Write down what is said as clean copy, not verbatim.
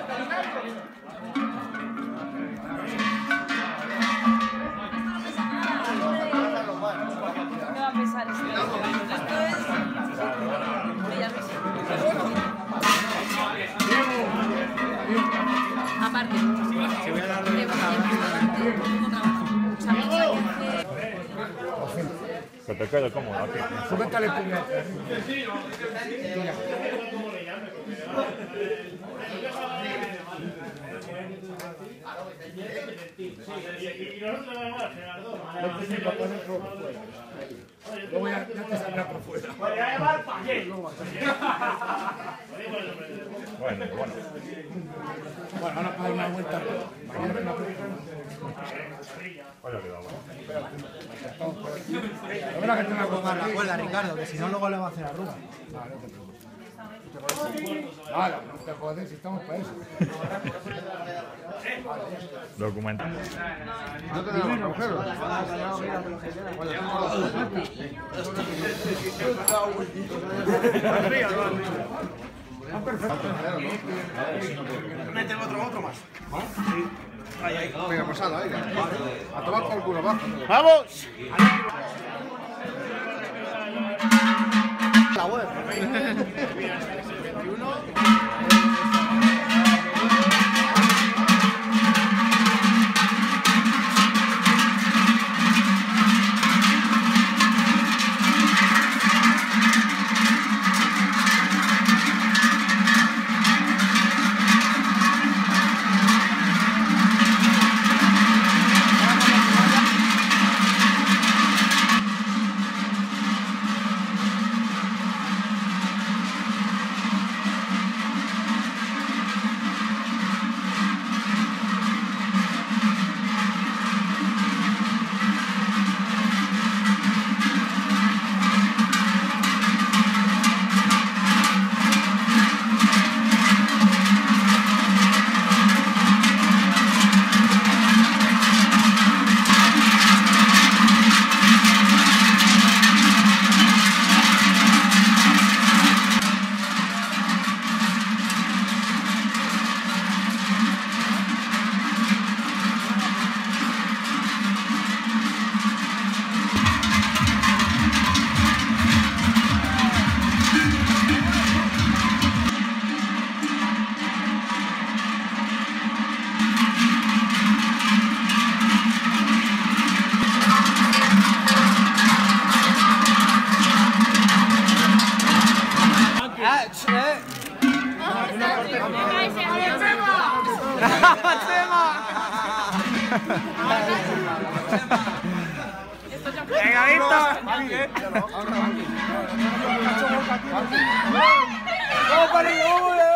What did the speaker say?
¿Qué va a pesar esto? Aparte, que te quede cómodo aquí. Súbete el puñete. Luego ya te saldrá por fuera. Bueno. Bueno, ahora para dar una vuelta. Vaya que da bueno. La verdad que tengo que Ponga la cuerda, Ricardo, que si no luego le va a hacer arrugas. Vale, no te preocupes. Vale, no te jodes, si estamos para eso. Documental. No tenemos agujeros. Mete otro más. Venga, pasada, venga. A tomar por culo, va. ¡Vamos! La web. Venga, Víctor. ¡Vamos para el